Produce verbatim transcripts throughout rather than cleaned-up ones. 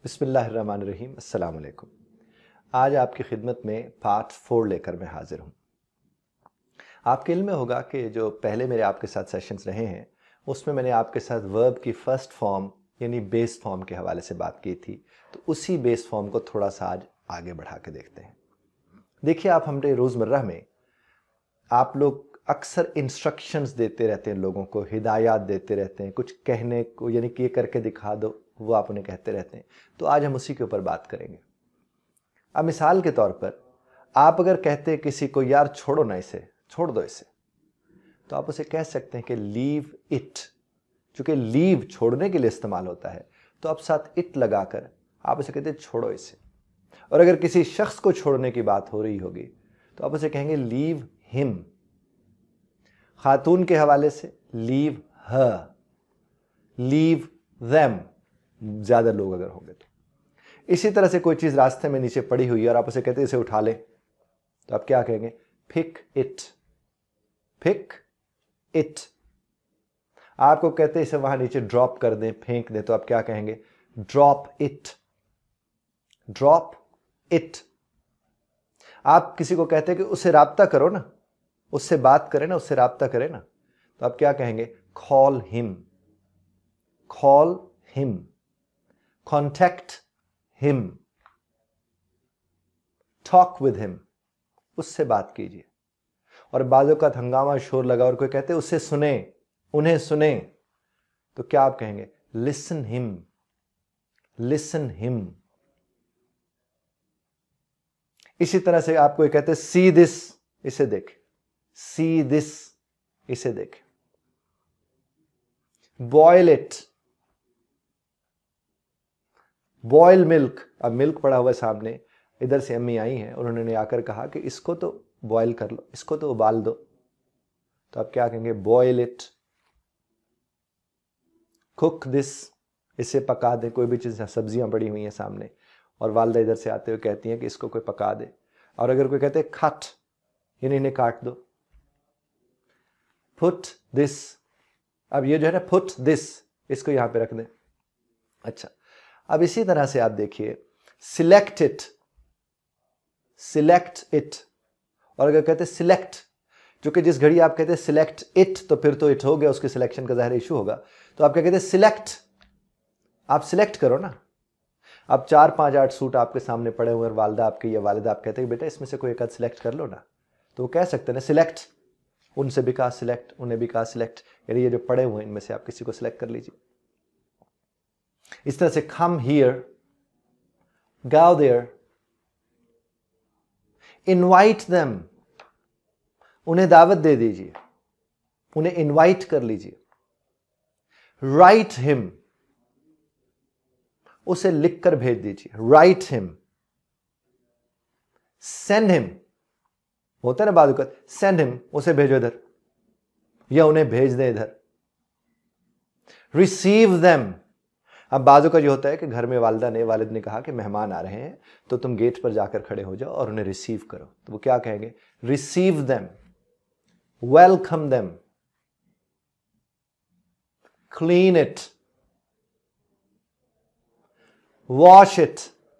बिस्मिल्लाहिर्रहमानिर्रहीम, अस्सलाम वालेकुम। आज आपकी खिदमत में पार्ट फोर लेकर मैं हाजिर हूँ। आपके इल्म में होगा कि जो पहले मेरे आपके साथ सेशंस रहे हैं उसमें मैंने आपके साथ वर्ब की फ़र्स्ट फॉर्म यानी बेस फॉर्म के हवाले से बात की थी। तो उसी बेस फॉर्म को थोड़ा सा आज आगे बढ़ा के देखते हैं। देखिए, आप हमारे रोज़मर्रा में आप लोग अक्सर इंस्ट्रक्शंस देते रहते हैं, लोगों को हिदायत देते रहते हैं, कुछ कहने को यानी कि ये करके दिखा दो, वो आप उन्हें कहते रहते हैं। तो आज हम उसी के ऊपर बात करेंगे। अब मिसाल के तौर पर आप अगर कहते हैं किसी को, यार छोड़ो ना इसे, छोड़ दो इसे, तो आप उसे कह सकते हैं कि लीव इट। चूंकि लीव छोड़ने के लिए इस्तेमाल होता है तो आप साथ इट लगाकर आप उसे कहते हैं छोड़ो इसे। और अगर किसी शख्स को छोड़ने की बात हो रही होगी तो आप उसे कहेंगे लीव हिम। खातून के हवाले से लीव हर, लीव देम, ज्यादा लोग अगर होंगे तो। इसी तरह से कोई चीज रास्ते में नीचे पड़ी हुई है और आप उसे कहते हैं इसे उठा ले, तो आप क्या कहेंगे? Pick it, pick it. आपको कहते हैं इसे वहां नीचे ड्रॉप कर दें, फेंक दें, तो आप क्या कहेंगे? Drop it, drop it. आप किसी को कहते हैं कि उससे राब्ता करो ना, उससे बात करें ना, उससे राब्ता करें ना, तो आप क्या कहेंगे? Call him, call him, contact him, talk with him, उससे बात कीजिए। और बाजों का हंगामा शोर लगा और कोई कहते हैं उससे सुने, उन्हें सुने, तो क्या आप कहेंगे? Listen him, listen him. इसी तरह से आप कोई कहते हैं सी दिस, इसे देख, सी दिस, इसे देख। Boil it, boil milk. अब मिल्क पड़ा हुआ सामने, इधर से अम्मी आई हैं और उन्होंने आकर कहा कि इसको तो बॉयल कर लो, इसको तो उबाल दो, तो आप क्या कहेंगे? Boil it. कुक दिस, इसे पका दे। कोई भी चीज, सब्जियां पड़ी हुई हैं सामने और वालदा इधर से आते हुए कहती हैं कि इसको कोई पका दे। और अगर कोई कहते हैं कट, यानी इन्हें काट दो, पुट दिस। अब ये जो है ना, पुट दिस, इसको यहां पे रख दें। अच्छा, अब इसी तरह से आप देखिए, सिलेक्ट इट, सिलेक्ट इट। और अगर कहते हैं सिलेक्ट, जो कि जिस घड़ी आप कहते हैं सिलेक्ट इट, तो फिर तो इट हो गया, उसके सिलेक्शन का ज़ाहिर इशू होगा। तो आप क्या कहते हैं? सिलेक्ट, आप सिलेक्ट करो ना। अब चार पांच आठ सूट आपके सामने पड़े हुए और वालदा आपके या वालिदा आप कहते हैं बेटा इसमें से कोई एक आध सिलेक्ट कर लो ना, तो वो कह सकते हैं ना सिलेक्ट। उनसे भी कहा सिलेक्ट, उन्हें भी कहा सिलेक्ट, यानी ये जो पड़े हुए हैं इनमें से आप किसी को सिलेक्ट कर लीजिए। इस तरह से come here, go there, invite them, उन्हें दावत दे दीजिए, उन्हें इनवाइट कर लीजिए। राइट हिम, उसे लिखकर भेज दीजिए, राइट हिम। सेंड हिम, होता है ना बाद में, सेंड हिम, उसे भेजो इधर, या उन्हें भेज दे इधर। Receive them. अब बाजू का जो होता है कि घर में वालिदा ने, वालिद ने कहा कि मेहमान आ रहे हैं तो तुम गेट पर जाकर खड़े हो जाओ और उन्हें रिसीव करो, तो वो क्या कहेंगे? Receive them, welcome them, clean it, wash it.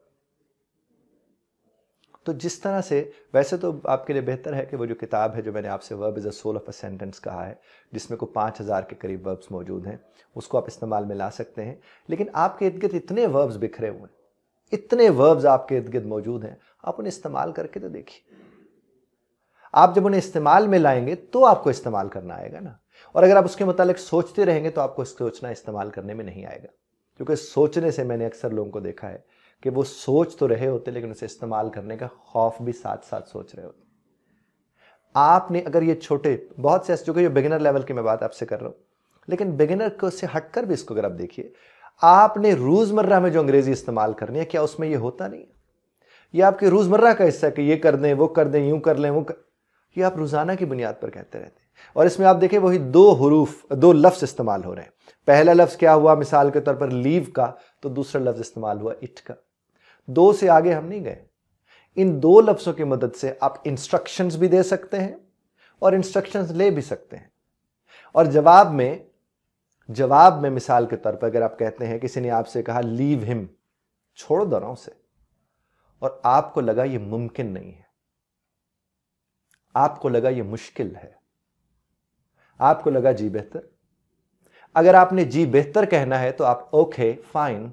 तो जिस तरह से, वैसे तो आपके लिए बेहतर है कि वो जो किताब है जो मैंने आपसे verb is a soul of a sentence कहा है, जिसमें को पाँच हज़ार के करीब वर्ब्स मौजूद हैं, उसको आप इस्तेमाल में ला सकते हैं। लेकिन आपके इर्द गिर्द इतने वर्ब्स बिखरे हुए हैं, इतने वर्ब्स आपके इर्द गिर्द मौजूद हैं, आप उन्हें इस्तेमाल करके तो देखिए। आप जब उन्हें इस्तेमाल में लाएंगे तो आपको इस्तेमाल करना आएगा ना। और अगर आप उसके मुतालिक सोचते रहेंगे तो आपको सोचना इस्तेमाल करने में नहीं आएगा। क्योंकि सोचने से मैंने अक्सर लोगों को देखा है कि वो सोच तो रहे होते लेकिन उसे इस्तेमाल करने का खौफ भी साथ साथ सोच रहे होते। आपने अगर ये छोटे, बहुत से ऐसे, जो कि बिगिनर लेवल की मैं बात आपसे कर रहा हूं, लेकिन बिगिनर को से हटकर भी इसको अगर आप देखिए, आपने रोजमर्रा में जो अंग्रेजी इस्तेमाल करनी है, क्या उसमें ये होता नहीं है? ये आपके रोजमर्रा का हिस्सा है कि ये कर दें, वो कर दें, यूं कर लें, वो कर... ये आप रोजाना की बुनियाद पर कहते रहते हैं। और इसमें आप देखिए वही दो हुरूफ, दो लफ्ज इस्तेमाल हो रहे हैं। पहला लफ्ज क्या हुआ मिसाल के तौर पर लीव का, तो दूसरा लफ्ज इस्तेमाल हुआ इट का। दो से आगे हम नहीं गए। इन दो लफ्जों की मदद से आप इंस्ट्रक्शंस भी दे सकते हैं और इंस्ट्रक्शंस ले भी सकते हैं। और जवाब में, जवाब में मिसाल के तौर पर अगर आप कहते हैं किसी ने आपसे कहा लीव हिम, छोड़ दो ना उसे, और आपको लगा ये मुमकिन नहीं है, आपको लगा ये मुश्किल है, आपको लगा जी बेहतर। अगर आपने जी बेहतर कहना है तो आप ओके फाइन,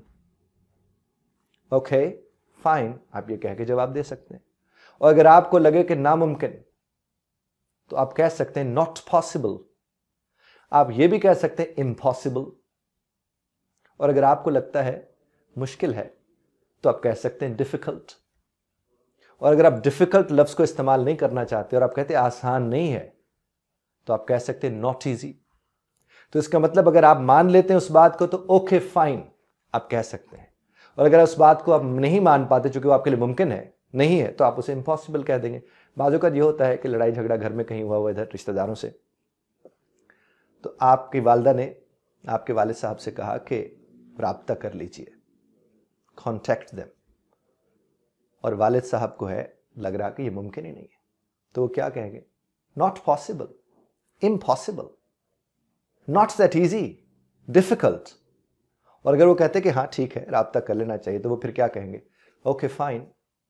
ओके फाइन आप ये कह के जवाब दे सकते हैं। और अगर आपको लगे कि नामुमकिन तो आप कह सकते हैं नॉट पॉसिबल, आप ये भी कह सकते हैं इम्पॉसिबल। और अगर आपको लगता है मुश्किल है तो आप कह सकते हैं डिफिकल्ट। और अगर आप डिफिकल्ट लफ्ज को इस्तेमाल नहीं करना चाहते और आप कहते हैं आसान नहीं है तो आप कह सकते हैं नॉट इजी। तो इसका मतलब अगर आप मान लेते हैं उस बात को तो ओके फाइन आप कह सकते हैं, और अगर उस बात को आप नहीं मान पाते चूंकि वो आपके लिए मुमकिन है नहीं है तो आप उसे इम्पॉसिबल कह देंगे। बाजू का ये होता है कि लड़ाई झगड़ा घर में कहीं हुआ हुआ इधर रिश्तेदारों से, तो आपकी वालदा ने आपके वालिद साहब से कहा कि राब्ता कर लीजिए, कॉन्टैक्ट देम, और वालिद साहब को है लग रहा कि ये मुमकिन ही नहीं है, तो वो क्या कहेंगे? Not possible, impossible, not that easy, difficult. और अगर वो कहते कि हाँ ठीक है राब्ता कर लेना चाहिए तो वो फिर क्या कहेंगे? Okay fine.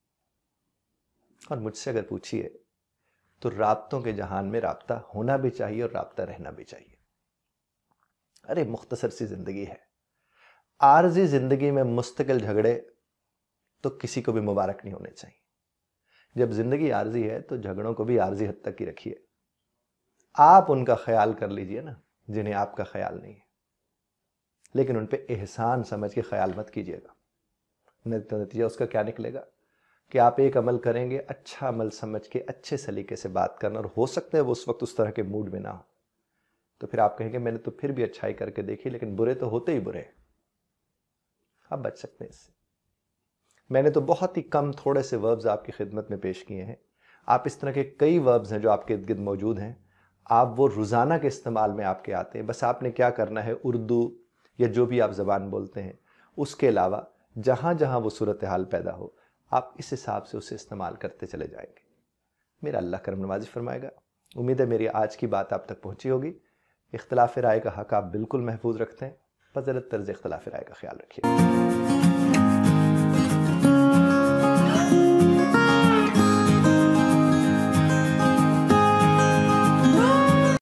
और मुझसे अगर पूछिए तो राब्तों के जहान में राब्ता होना भी चाहिए और राब्ता रहना भी चाहिए। अरे मुख्तसर सी जिंदगी है, आरजी जिंदगी में मुस्तकिल झगड़े तो किसी को भी मुबारक नहीं होने चाहिए। जब जिंदगी आरजी है तो झगड़ों को भी आरजी हद तक ही रखिए। आप उनका ख्याल कर लीजिए ना जिन्हें आपका ख्याल नहीं है, लेकिन उन पे एहसान समझ के ख्याल मत कीजिएगा। नतीजा उसका क्या निकलेगा कि आप एक अमल करेंगे, अच्छा अमल समझ के अच्छे सलीके से बात करना, और हो सकता है वो उस वक्त उस तरह के मूड में ना हो, तो फिर आप कहेंगे मैंने तो फिर भी अच्छाई करके देखी लेकिन बुरे तो होते ही बुरे हैं। आप बच सकते हैं इससे। मैंने तो बहुत ही कम थोड़े से वर्ब्स आपकी खिदमत में पेश किए हैं। आप इस तरह के कई वर्ब्स हैं जो आपके इर्द गिर्द मौजूद हैं, आप वो रोज़ाना के इस्तेमाल में आपके आते हैं। बस आपने क्या करना है, उर्दू या जो भी आप ज़बान बोलते हैं उसके अलावा जहाँ जहाँ वो सूरत हाल पैदा हो आप इस हिसाब से उसे इस्तेमाल करते चले जाएंगे। मेरा अल्लाह करम नवाज़ी फरमाएगा। उम्मीद है मेरी आज की बात आप तक पहुँची होगी। इख्तिलाफ़ राय का हक़ आप बिल्कुल महफूज रखते हैं, फ़ज़ीलत तर्ज़ इख्तिलाफ़ राय का ख्याल रखिए।